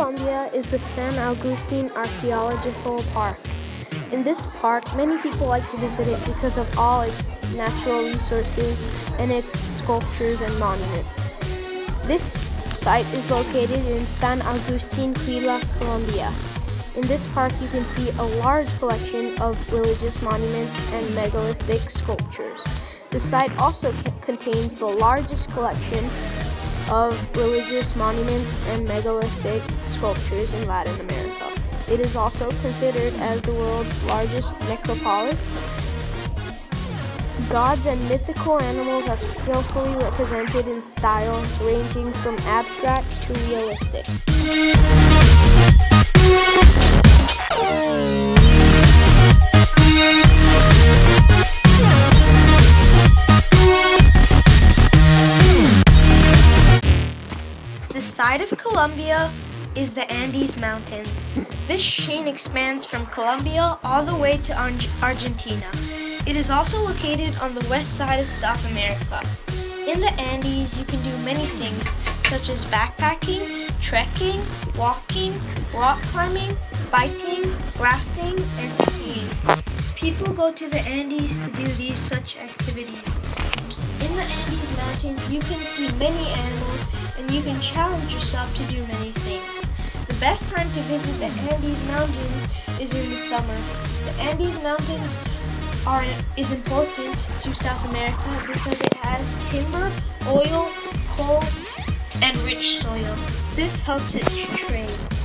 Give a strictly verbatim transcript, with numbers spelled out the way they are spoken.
Colombia is the San Agustin Archaeological Park. In this park, many people like to visit it because of all its natural resources and its sculptures and monuments. This site is located in San Agustin, Huila, Colombia. In this park, you can see a large collection of religious monuments and megalithic sculptures. The site also contains the largest collection of religious monuments and megalithic sculptures in Latin America. It is also considered as the world's largest necropolis. Gods and mythical animals are skillfully represented in styles ranging from abstract to realistic. The side of Colombia is the Andes Mountains. This chain expands from Colombia all the way to Argentina. It is also located on the west side of South America. In the Andes, you can do many things such as backpacking, trekking, walking, rock climbing, biking, rafting, and skiing. People go to the Andes to do these such activities. In the Andes Mountains, you can see many animals and you can challenge yourself to do many things. The best time to visit the Andes Mountains is in the summer. The Andes Mountains are is important to South America because it has timber, oil, coal, and rich soil. This helps its trade.